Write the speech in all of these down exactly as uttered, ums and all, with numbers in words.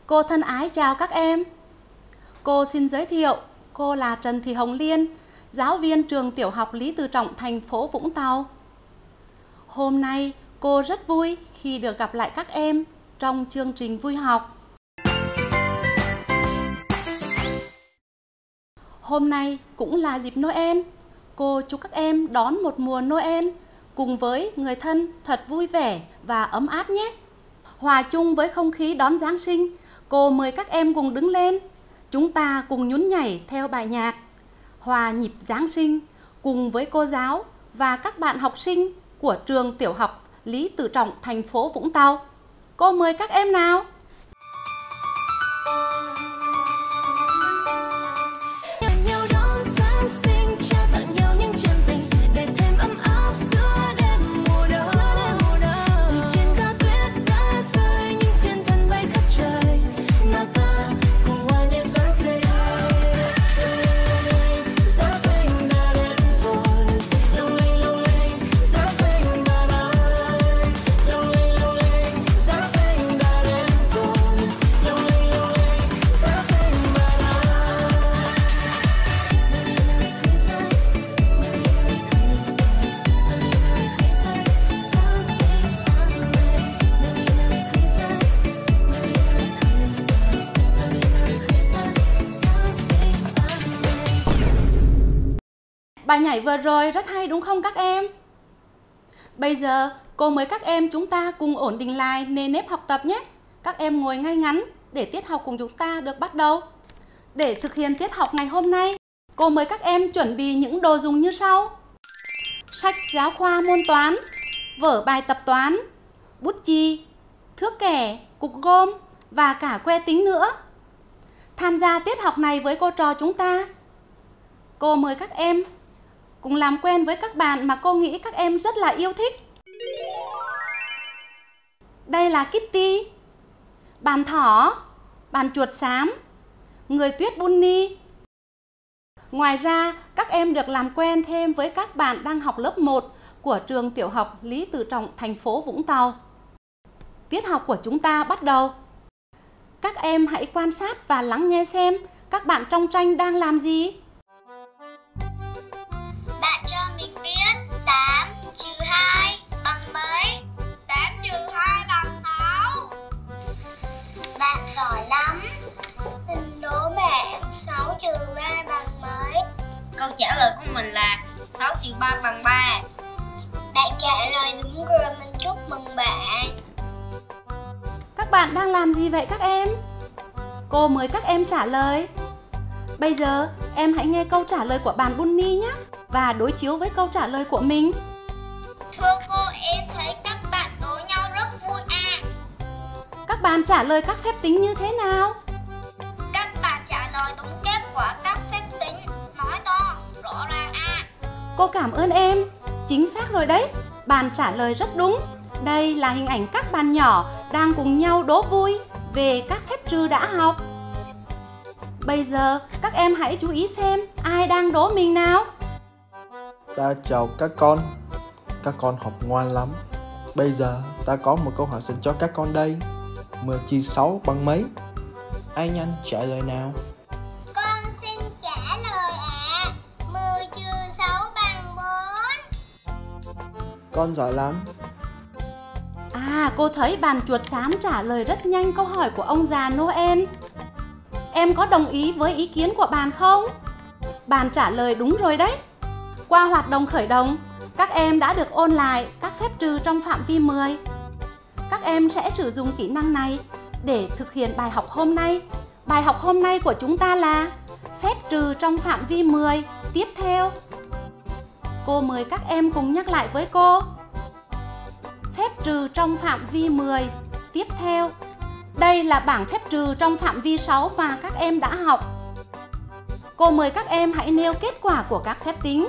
Cô thân ái chào các em. Cô xin giới thiệu, cô là Trần Thị Hồng Liên, giáo viên trường tiểu học Lý Tự Trọng, thành phố Vũng Tàu. Hôm nay cô rất vui khi được gặp lại các em trong chương trình Vui Học. Hôm nay cũng là dịp Noel. Cô chúc các em đón một mùa Noel cùng với người thân thật vui vẻ và ấm áp nhé. Hòa chung với không khí đón Giáng sinh, cô mời các em cùng đứng lên. Chúng ta cùng nhún nhảy theo bài nhạc hòa nhịp Giáng sinh cùng với cô giáo và các bạn học sinh của trường tiểu học Lý Tự Trọng, thành phố Vũng Tàu. Cô mời các em nào. Bài nhảy vừa rồi rất hay đúng không các em? Bây giờ cô mời các em chúng ta cùng ổn định lại nề nếp học tập nhé. Các em ngồi ngay ngắn để tiết học cùng chúng ta được bắt đầu. Để thực hiện tiết học ngày hôm nay, cô mời các em chuẩn bị những đồ dùng như sau: sách giáo khoa môn toán, vở bài tập toán, bút chì, thước kẻ, cục gôm và cả que tính nữa. Tham gia tiết học này với cô trò chúng ta, cô mời các em cùng làm quen với các bạn mà cô nghĩ các em rất là yêu thích. Đây là Kitty, bàn thỏ, bàn chuột xám, người tuyết Bunny. Ngoài ra, các em được làm quen thêm với các bạn đang học lớp một của trường tiểu học Lý Tự Trọng, thành phố Vũng Tàu. Tiết học của chúng ta bắt đầu. Các em hãy quan sát và lắng nghe xem các bạn trong tranh đang làm gì. Bạn cho mình biết tám trừ hai bằng mấy? tám trừ hai bằng sáu. Bạn giỏi lắm. Mình đố bạn sáu trừ ba bằng mấy? Câu trả lời của mình là sáu trừ ba bằng ba. Bạn trả lời đúng rồi, mình chúc mừng bạn. Các bạn đang làm gì vậy các em? Cô mời các em trả lời. Bây giờ em hãy nghe câu trả lời của bạn Bunny nhé và đối chiếu với câu trả lời của mình. Thưa cô, em thấy các bạn đố nhau rất vui à. Các bạn trả lời các phép tính như thế nào? Các bạn trả lời đúng kết quả các phép tính, nói to, rõ ràng à. Cô cảm ơn em. Chính xác rồi đấy. Bạn trả lời rất đúng. Đây là hình ảnh các bạn nhỏ đang cùng nhau đố vui về các phép trừ đã học. Bây giờ các em hãy chú ý xem ai đang đố mình nào. Ta chào các con. Các con học ngoan lắm. Bây giờ ta có một câu hỏi dành cho các con đây. mười trừ sáu bằng mấy? Ai nhanh trả lời nào. Con xin trả lời ạ. À. mười trừ sáu bằng bốn. Con giỏi lắm. À, cô thấy bạn chuột xám trả lời rất nhanh câu hỏi của ông già Noel. Em có đồng ý với ý kiến của bạn không? Bạn trả lời đúng rồi đấy. Qua hoạt động khởi động, các em đã được ôn lại các phép trừ trong phạm vi mười. Các em sẽ sử dụng kỹ năng này để thực hiện bài học hôm nay. Bài học hôm nay của chúng ta là phép trừ trong phạm vi mười tiếp theo. Cô mời các em cùng nhắc lại với cô. Phép trừ trong phạm vi mười tiếp theo. Đây là bảng phép trừ trong phạm vi sáu mà các em đã học. Cô mời các em hãy nêu kết quả của các phép tính.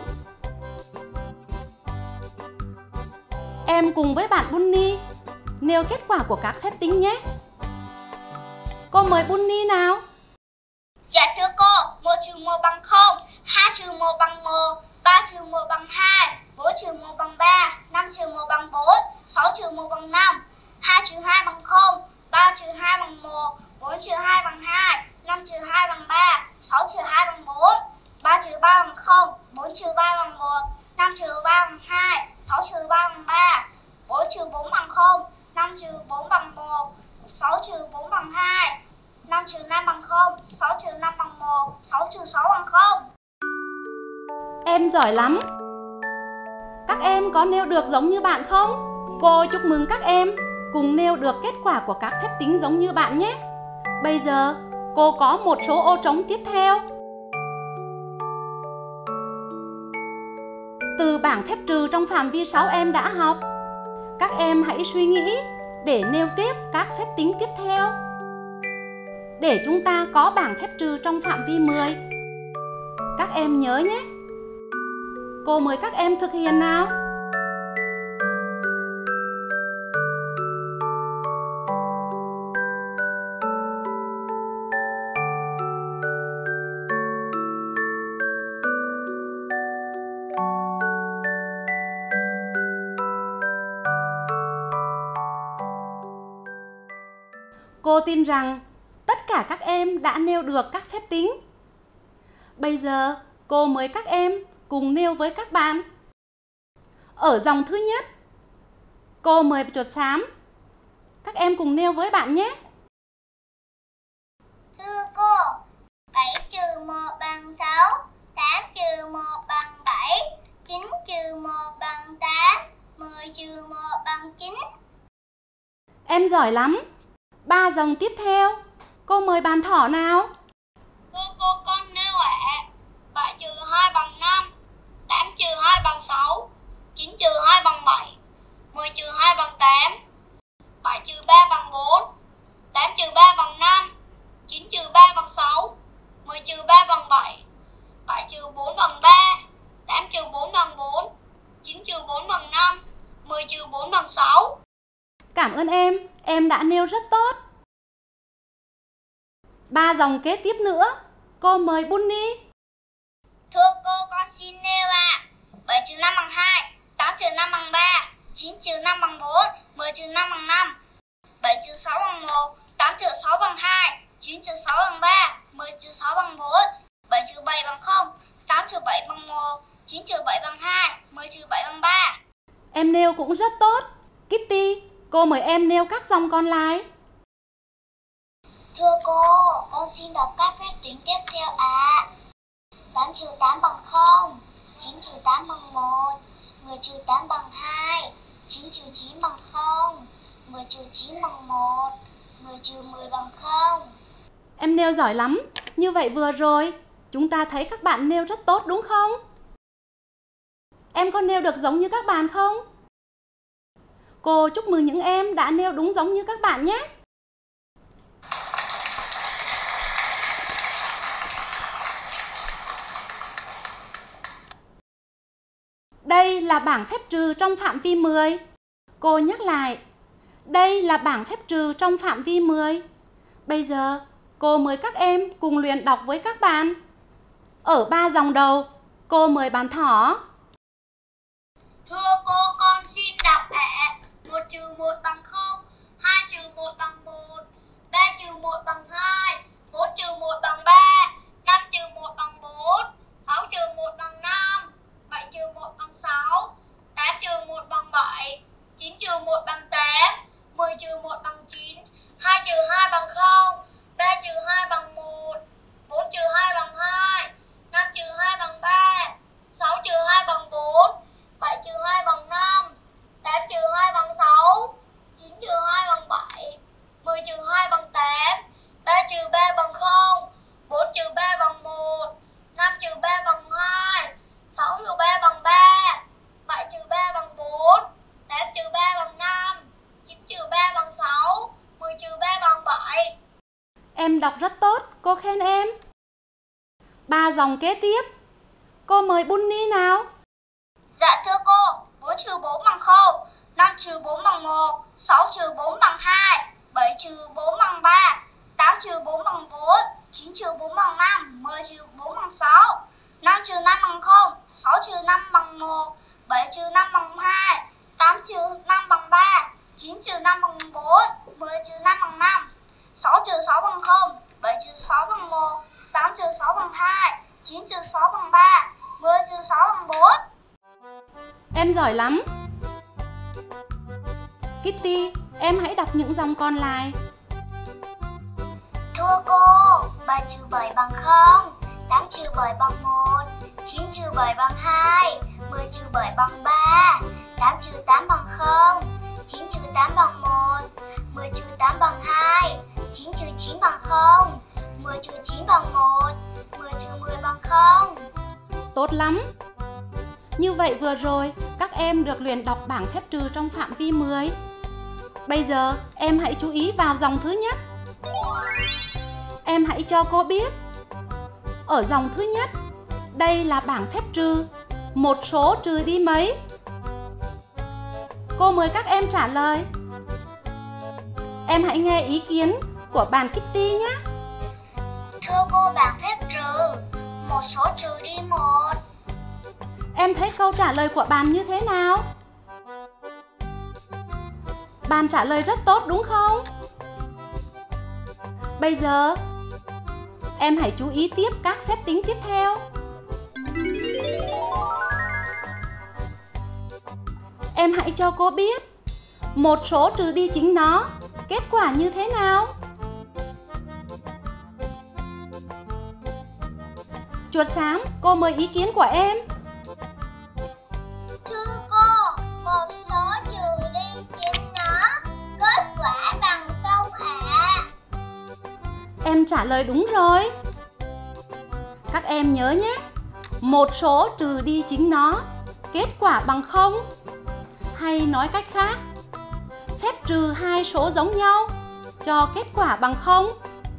Em cùng với bạn Bunny nêu kết quả của các phép tính nhé. Cô mời Bunny nào. Dạ thưa cô, một trừ một bằng không, hai trừ một bằng một, ba trừ một bằng hai, bốn trừ một bằng ba, năm trừ một bằng bốn, sáu trừ một bằng năm, hai trừ hai bằng không, ba trừ hai bằng một, bốn trừ hai bằng hai, năm trừ hai bằng ba, sáu trừ hai bằng bốn, ba trừ ba bằng không, bốn trừ ba bằng một, năm trừ ba bằng hai, sáu trừ ba bằng ba, bốn trừ bốn bằng không, năm trừ bốn bằng một, sáu trừ bốn bằng hai, năm trừ năm bằng không, sáu trừ năm bằng một, sáu trừ sáu bằng không. Em giỏi lắm. Các em có nêu được giống như bạn không? Cô chúc mừng các em cùng nêu được kết quả của các phép tính giống như bạn nhé. Bây giờ cô có một số ô trống tiếp theo. Từ bảng phép trừ trong phạm vi sáu em đã học, các em hãy suy nghĩ để nêu tiếp các phép tính tiếp theo, để chúng ta có bảng phép trừ trong phạm vi mười. Các em nhớ nhé. Cô mời các em thực hiện nào. Cô tin rằng tất cả các em đã nêu được các phép tính. Bây giờ cô mời các em cùng nêu với các bạn. Ở dòng thứ nhất, cô mời chuột xám. Các em cùng nêu với bạn nhé. Thưa cô, bảy trừ một bằng sáu, tám trừ một bằng bảy, chín trừ một bằng tám, mười trừ một bằng chín. Em giỏi lắm. Ba dòng tiếp theo, cô mời bạn Thỏ nào. Thưa cô, con nêu ạ. bảy trừ hai bằng năm, tám trừ hai bằng sáu, chín trừ hai bằng bảy, mười trừ hai bằng tám, bảy trừ ba bằng bốn, tám trừ ba bằng năm, chín trừ ba bằng sáu, mười trừ ba bằng bảy, bảy trừ bốn bằng ba, tám trừ bốn bằng bốn, chín trừ bốn bằng năm, mười trừ bốn bằng sáu. Cảm ơn em, em đã nêu rất tốt. Ba dòng kế tiếp nữa, cô mời Bunny. Thưa cô, con xin nêu ạ. bảy trừ năm bằng hai, tám trừ năm bằng ba, chín trừ năm bằng bốn, mười trừ năm bằng năm, bảy trừ sáu bằng một, tám trừ sáu bằng hai, chín trừ sáu bằng ba, mười trừ sáu bằng bốn, bảy trừ bảy bằng không, tám trừ bảy bằng một, chín trừ bảy bằng hai, mười trừ bảy bằng ba. Em nêu cũng rất tốt. Kitty, cô mời em nêu các dòng còn lại. Thưa cô, con xin đọc các phép tính tiếp theo ạ. tám trừ tám bằng không, chín trừ tám bằng một, mười trừ tám bằng hai, chín trừ chín bằng không, mười trừ chín bằng một, mười trừ mười bằng không. Em nêu giỏi lắm. Như vậy vừa rồi, chúng ta thấy các bạn nêu rất tốt đúng không? Em có nêu được giống như các bạn không? Cô chúc mừng những em đã nêu đúng giống như các bạn nhé. Đây là bảng phép trừ trong phạm vi mười. Cô nhắc lại. Đây là bảng phép trừ trong phạm vi mười. Bây giờ, cô mời các em cùng luyện đọc với các bạn. Ở ba dòng đầu, cô mời bạn Thỏ. Thưa cô, con xin đọc ạ. một trừ một bằng không, hai trừ một bằng một, ba trừ một bằng hai, bốn trừ một bằng ba, năm trừ một bằng bốn, sáu trừ một bằng năm, bảy trừ một bằng sáu, tám trừ một bằng bảy, chín trừ một bằng tám, mười trừ một bằng chín, hai trừ hai bằng không, ba trừ hai bằng một, bốn trừ hai bằng hai, năm trừ hai bằng ba, sáu trừ hai bằng bốn, bảy trừ hai bằng năm, tám trừ hai bằng sáu, chín trừ hai bằng bảy, mười trừ hai bằng tám, ba trừ ba bằng không, bốn trừ ba bằng một, năm trừ ba bằng hai, sáu trừ ba bằng ba, bảy trừ ba bằng bốn, tám trừ ba bằng năm, chín trừ ba bằng sáu, mười trừ ba bằng bảy. Em đọc rất tốt, cô khen em. Ba dòng kế tiếp, cô mời Bunny nào. Dạ thưa cô, bốn trừ bốn bằng không, năm trừ bốn bằng một, sáu trừ bốn bằng hai, bảy trừ bốn bằng ba, tám trừ bốn bằng bốn, chín trừ bốn bằng năm, mười trừ bốn bằng sáu, năm trừ năm bằng không, sáu trừ năm bằng một, bảy trừ năm bằng hai, tám trừ năm bằng ba, chín trừ năm bằng bốn, mười trừ năm bằng năm, sáu trừ sáu bằng trừ sáu bằng hai, chín trừ sáu bằng ba, mười trừ sáu bằng bốn. Em giỏi lắm. Kitty, em hãy đọc những dòng còn lại. Thưa cô, ba trừ bảy bằng không, tám trừ bảy bằng một, chín trừ bảy bằng hai, mười trừ bảy bằng ba, tám trừ tám bằng không, chín trừ tám bằng một, mười trừ tám bằng hai, chín trừ chín bằng không, mười trừ chín bằng một, mười trừ mười bằng không. Tốt lắm. Như vậy vừa rồi, các em được luyện đọc bảng phép trừ trong phạm vi mười. Bây giờ, em hãy chú ý vào dòng thứ nhất. Em hãy cho cô biết. Ở dòng thứ nhất, đây là bảng phép trừ. Một số trừ đi mấy? Cô mời các em trả lời. Em hãy nghe ý kiến của bạn Kitty nhé. Thưa cô, bảng phép trừ, một số trừ đi một. Em thấy câu trả lời của bạn như thế nào? Bạn trả lời rất tốt đúng không? Bây giờ, em hãy chú ý tiếp các phép tính tiếp theo. Em hãy cho cô biết một số trừ đi chính nó, kết quả như thế nào? Chuột xám, cô mời ý kiến của em. Thưa cô, một số trừ đi chính nó, kết quả bằng không ạ. Em trả lời đúng rồi. Các em nhớ nhé, một số trừ đi chính nó, kết quả bằng không. Hay nói cách khác, phép trừ hai số giống nhau cho kết quả bằng không.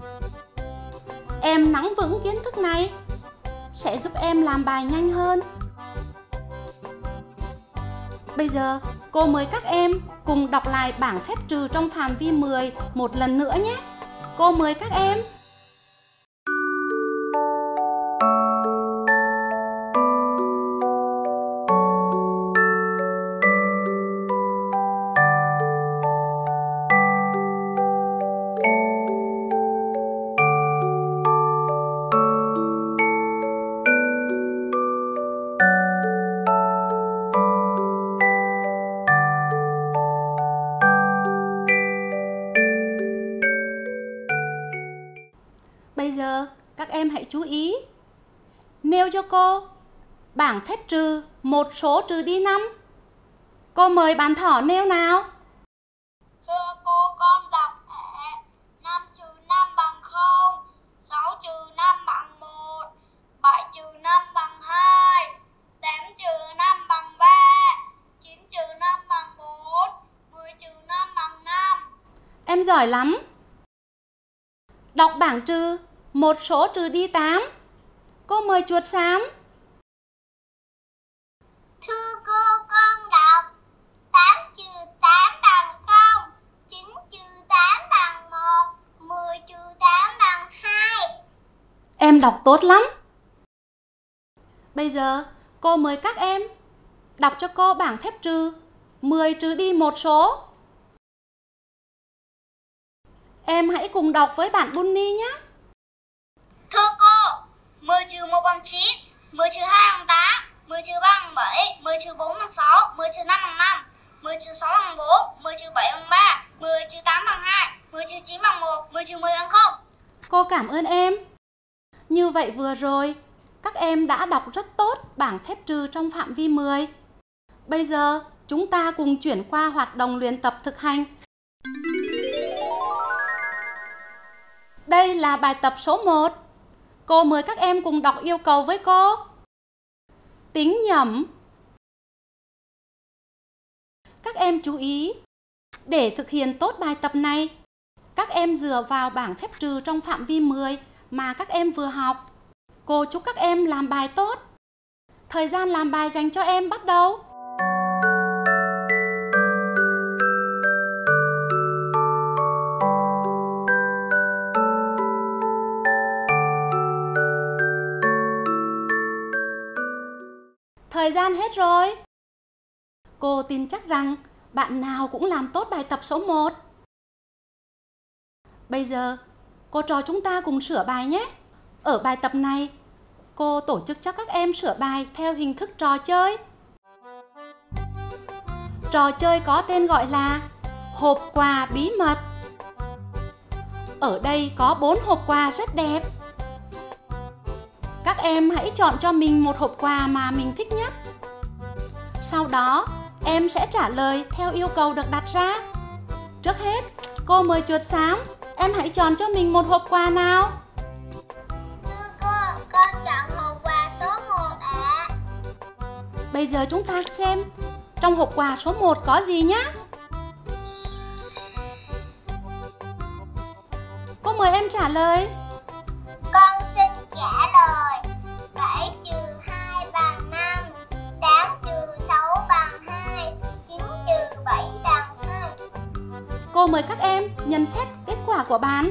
Em nắm vững kiến thức này sẽ giúp em làm bài nhanh hơn. Bây giờ, cô mời các em cùng đọc lại bảng phép trừ trong phạm vi mười một lần nữa nhé. Cô mời các em. Bây giờ, các em hãy chú ý. Nêu cho cô bảng phép trừ một số trừ đi năm. Cô mời bạn Thỏ nêu nào. Thưa cô, con đọc ạ. năm trừ năm bằng không, sáu trừ năm bằng một, bảy trừ năm bằng hai, tám trừ năm bằng ba, chín trừ năm bằng bốn, mười trừ năm bằng năm. Em giỏi lắm. Đọc bảng trừ một số trừ đi tám. Cô mời chuột xám. Thưa cô, con đọc tám trừ tám bằng không, chín trừ tám bằng một, mười trừ tám bằng hai. Em đọc tốt lắm. Bây giờ, cô mời các em đọc cho cô bảng phép trừ mười trừ đi một số. Em hãy cùng đọc với bạn Bunny nhé. Thưa cô, mười trừ một bằng chín, mười trừ hai bằng tám, mười trừ ba bằng bảy, mười trừ bốn bằng sáu, mười trừ năm bằng năm, mười trừ sáu bằng bốn, mười trừ bảy bằng ba, mười trừ tám bằng hai, mười trừ chín bằng một, mười trừ mười bằng không. Cô cảm ơn em. Như vậy vừa rồi, các em đã đọc rất tốt bảng phép trừ trong phạm vi mười. Bây giờ, chúng ta cùng chuyển qua hoạt động luyện tập thực hành. Đây là bài tập số một. Cô mời các em cùng đọc yêu cầu với cô. Tính nhẩm. Các em chú ý, để thực hiện tốt bài tập này, các em dựa vào bảng phép trừ trong phạm vi mười mà các em vừa học. Cô chúc các em làm bài tốt. Thời gian làm bài dành cho em bắt đầu. Thời gian hết rồi. Cô tin chắc rằng bạn nào cũng làm tốt bài tập số một. Bây giờ, cô trò chúng ta cùng sửa bài nhé. Ở bài tập này, cô tổ chức cho các em sửa bài theo hình thức trò chơi. Trò chơi có tên gọi là hộp quà bí mật. Ở đây có bốn hộp quà rất đẹp. Các em hãy chọn cho mình một hộp quà mà mình thích nhất. Sau đó, em sẽ trả lời theo yêu cầu được đặt ra. Trước hết, cô mời chuột xám, em hãy chọn cho mình một hộp quà nào. Thưa cô, con chọn hộp quà số một ạ. Bây giờ chúng ta xem trong hộp quà số một có gì nhé. Cô mời em trả lời. Con xin trả lời bảy trừ hai bằng năm, tám trừ sáu bằng hai, chín trừ bảy bằng hai. Cô mời các em nhận xét kết quả của bạn.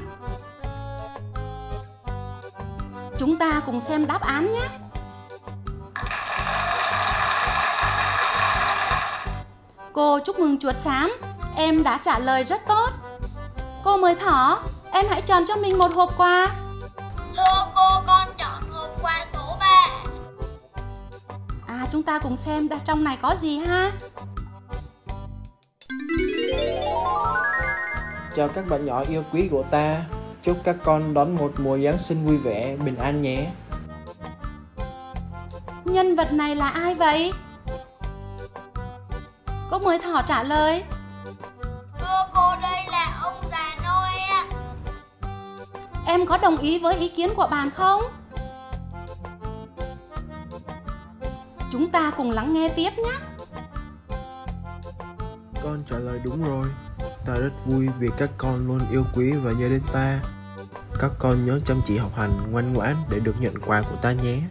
Chúng ta cùng xem đáp án nhé. Cô chúc mừng chuột xám, em đã trả lời rất tốt. Cô mời thỏ, em hãy chọn cho mình một hộp quà. Thưa cô, con chọn hộp quà số ba. À, chúng ta cùng xem trong này có gì ha. Chào các bạn nhỏ yêu quý của ta. Chúc các con đón một mùa Giáng sinh vui vẻ, bình an nhé. Nhân vật này là ai vậy? Cô mời thỏ trả lời. Thưa cô, đây là ông già Noel. Em có đồng ý với ý kiến của bạn không? Chúng ta cùng lắng nghe tiếp nhé. Con trả lời đúng rồi. Ta rất vui vì các con luôn yêu quý và nhớ đến ta. Các con nhớ chăm chỉ học hành, ngoan ngoãn để được nhận quà của ta nhé.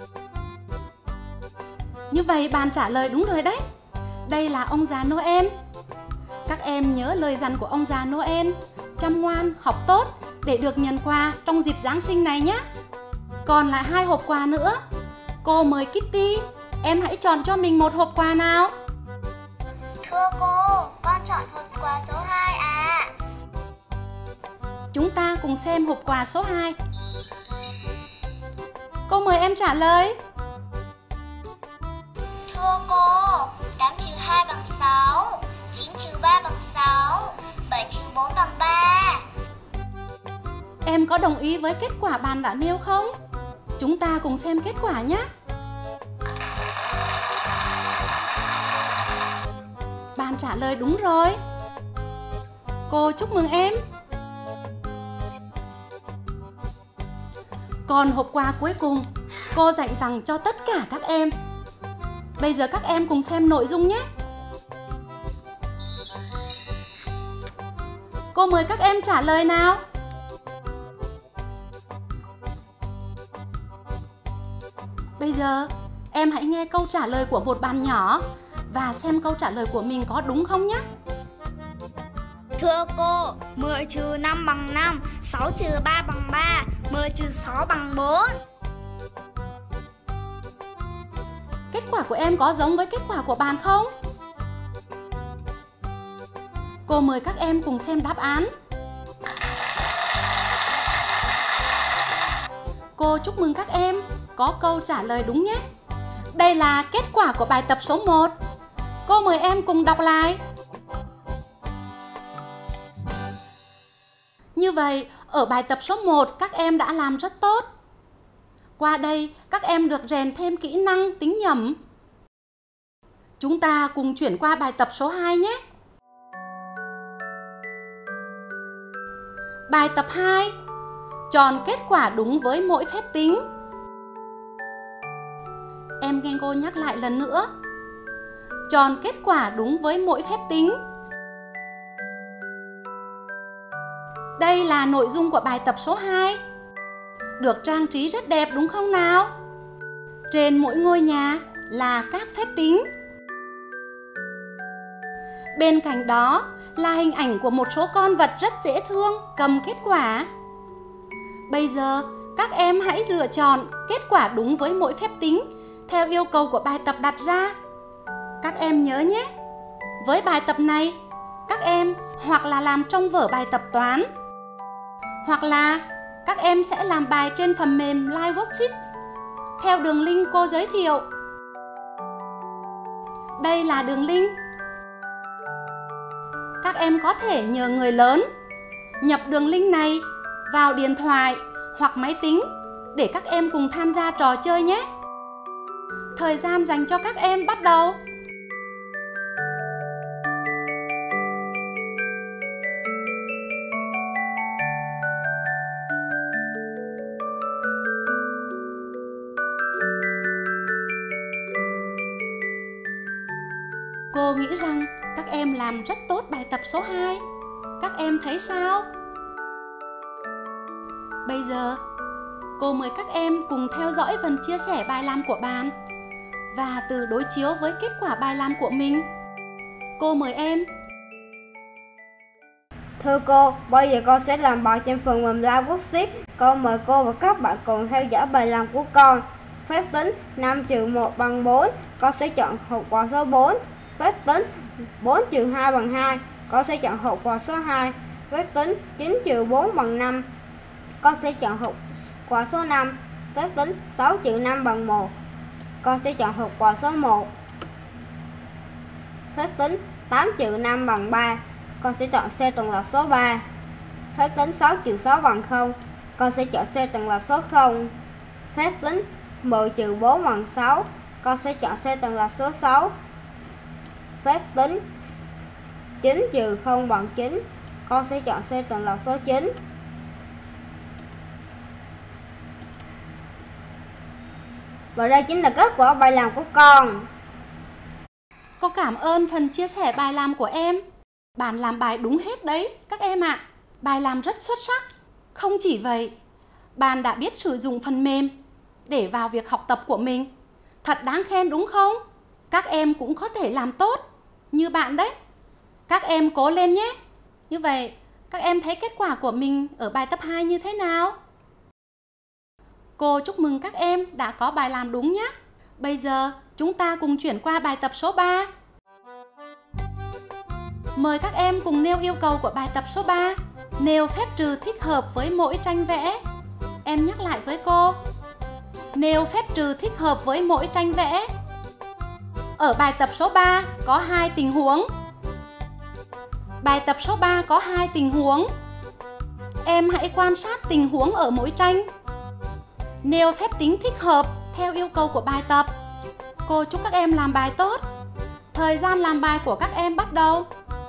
Như vậy bạn trả lời đúng rồi đấy. Đây là ông già Noel. Các em nhớ lời dặn của ông già Noel, chăm ngoan, học tốt để được nhận quà trong dịp Giáng sinh này nhé. Còn lại hai hộp quà nữa. Cô mời Kitty, em hãy chọn cho mình một hộp quà nào. Thưa cô, con chọn hộp quà số hai ạ. Chúng ta cùng xem hộp quà số hai. Cô mời em trả lời. Thưa cô, tám trừ hai bằng sáu, chín trừ ba bằng sáu, bảy trừ bốn bằng ba. Em có đồng ý với kết quả bạn đã nêu không? Chúng ta cùng xem kết quả nhé. Bạn trả lời đúng rồi. Cô chúc mừng em. Còn hộp quà cuối cùng, cô dành tặng cho tất cả các em. Bây giờ các em cùng xem nội dung nhé. Cô mời các em trả lời nào. Bây giờ, em hãy nghe câu trả lời của một bạn nhỏ và xem câu trả lời của mình có đúng không nhé. Thưa cô, mười trừ năm bằng năm, sáu trừ ba bằng ba, mười trừ sáu bằng bốn. Kết quả của em có giống với kết quả của bạn không? Cô mời các em cùng xem đáp án. Cô chúc mừng các em có câu trả lời đúng nhé. Đây là kết quả của bài tập số một. Cô mời em cùng đọc lại. Như vậy, ở bài tập số một các em đã làm rất tốt. Qua đây, các em được rèn thêm kỹ năng tính nhẩm. Chúng ta cùng chuyển qua bài tập số hai nhé. Bài tập hai. Chọn kết quả đúng với mỗi phép tính. Em nghe cô nhắc lại lần nữa. Chọn kết quả đúng với mỗi phép tính. Đây là nội dung của bài tập số hai. Được trang trí rất đẹp đúng không nào? Trên mỗi ngôi nhà là các phép tính. Bên cạnh đó là hình ảnh của một số con vật rất dễ thương cầm kết quả. Bây giờ các em hãy lựa chọn kết quả đúng với mỗi phép tính theo yêu cầu của bài tập đặt ra. Các em nhớ nhé, với bài tập này, các em hoặc là làm trong vở bài tập toán, hoặc là các em sẽ làm bài trên phần mềm Live Worksheet theo đường link cô giới thiệu. Đây là đường link. Các em có thể nhờ người lớn nhập đường link này vào điện thoại hoặc máy tính để các em cùng tham gia trò chơi nhé. Thời gian dành cho các em bắt đầu. Cô nghĩ rằng các em làm rất tốt bài tập số hai. Các em thấy sao? Bây giờ, cô mời các em cùng theo dõi phần chia sẻ bài làm của bạn và từ đối chiếu với kết quả bài làm của mình. Cô mời em. Thưa cô, bây giờ con sẽ làm bài trên phần mềm Live Worksheet. Con mời cô và các bạn cùng theo dõi bài làm của con. Phép tính năm trừ một bằng bốn, con sẽ chọn hộp quả số bốn. Phép tính bốn trừ hai bằng hai, con sẽ chọn hộp quả số hai. Phép tính chín trừ bốn bằng năm, con sẽ chọn hộp quả số năm. Phép tính sáu trừ năm bằng một, con sẽ chọn hộp quả số một. Phép tính tám trừ năm bằng ba, con sẽ chọn C tuần là số ba. Phép tính sáu trừ sáu bằng không, con sẽ chọn C tuần là số không. Phép tính mười trừ bốn bằng sáu, con sẽ chọn C tuần là số sáu. Phép tính chín trừ không bằng chín, con sẽ chọn C tuần là số chín. Và đây chính là kết quả bài làm của con. Cô cảm ơn phần chia sẻ bài làm của em. Bạn làm bài đúng hết đấy các em ạ. À. Bài làm rất xuất sắc. Không chỉ vậy, bạn đã biết sử dụng phần mềm để vào việc học tập của mình. Thật đáng khen đúng không? Các em cũng có thể làm tốt như bạn đấy. Các em cố lên nhé. Như vậy, các em thấy kết quả của mình ở bài tập hai như thế nào? Cô chúc mừng các em đã có bài làm đúng nhé. Bây giờ chúng ta cùng chuyển qua bài tập số ba. Mời các em cùng nêu yêu cầu của bài tập số ba. Nêu phép trừ thích hợp với mỗi tranh vẽ. Em nhắc lại với cô. Nêu phép trừ thích hợp với mỗi tranh vẽ. Ở bài tập số ba có hai tình huống. Bài tập số ba có hai tình huống. Em hãy quan sát tình huống ở mỗi tranh. Nêu phép tính thích hợp theo yêu cầu của bài tập. Cô chúc các em làm bài tốt. Thời gian làm bài của các em bắt đầu.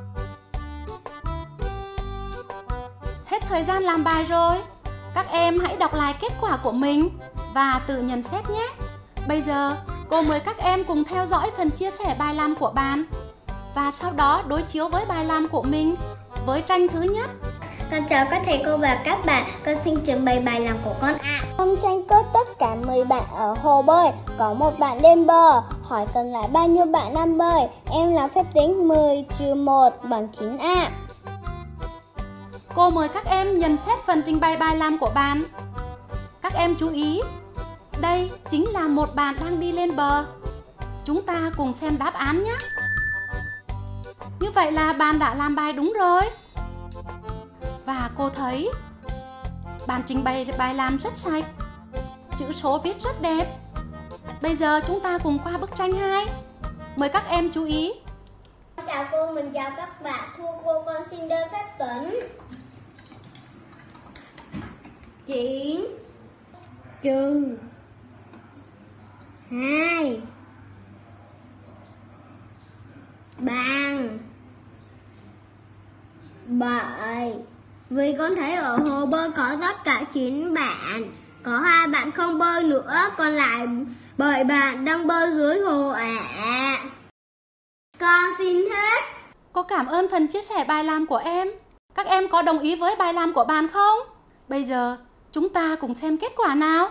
Hết thời gian làm bài rồi. Các em hãy đọc lại kết quả của mình và tự nhận xét nhé. Bây giờ, cô mời các em cùng theo dõi phần chia sẻ bài làm của bạn và sau đó đối chiếu với bài làm của mình với tranh thứ nhất. Con chào các thầy cô và các bạn, con xin trình bày bài làm của con ạ. À. Trong tranh có tất cả mười bạn ở hồ bơi, có một bạn lên bờ, hỏi còn lại bao nhiêu bạn đang bơi. Em làm phép tính mười trừ một bằng chín ạ. À. Cô mời các em nhận xét phần trình bày bài làm của bạn. Các em chú ý, đây chính là một bạn đang đi lên bờ. Chúng ta cùng xem đáp án nhé. Như vậy là bạn đã làm bài đúng rồi. Và cô thấy bạn trình bày bài làm rất sạch, chữ số viết rất đẹp. Bây giờ chúng ta cùng qua bức tranh hai. Mời các em chú ý. Chào cô, mình chào các bạn. Thưa cô, con xin đưa phép tính chín trừ hai bằng bảy. Vì con thấy ở hồ bơi có tất cả chín bạn, có hai bạn không bơi nữa, còn lại bảy bạn đang bơi dưới hồ ạ. À. Con xin hết. Cô cảm ơn phần chia sẻ bài làm của em. Các em có đồng ý với bài làm của bạn không? Bây giờ chúng ta cùng xem kết quả nào.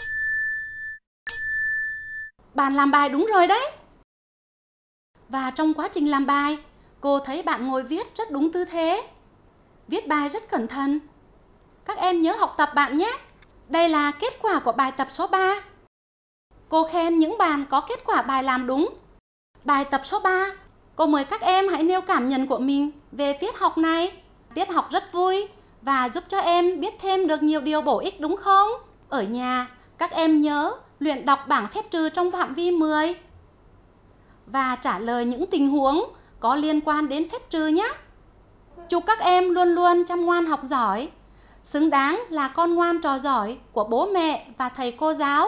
Bạn làm bài đúng rồi đấy. Và trong quá trình làm bài, cô thấy bạn ngồi viết rất đúng tư thế, viết bài rất cẩn thận. Các em nhớ học tập bạn nhé. Đây là kết quả của bài tập số ba. Cô khen những bạn có kết quả bài làm đúng. Bài tập số ba, cô mời các em hãy nêu cảm nhận của mình về tiết học này. Tiết học rất vui và giúp cho em biết thêm được nhiều điều bổ ích đúng không? Ở nhà, các em nhớ luyện đọc bảng phép trừ trong phạm vi mười và trả lời những tình huống có liên quan đến phép trừ nhé. Chúc các em luôn luôn chăm ngoan học giỏi, xứng đáng là con ngoan trò giỏi của bố mẹ và thầy cô giáo.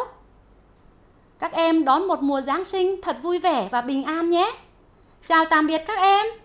Các em đón một mùa Giáng sinh thật vui vẻ và bình an nhé. Chào tạm biệt các em.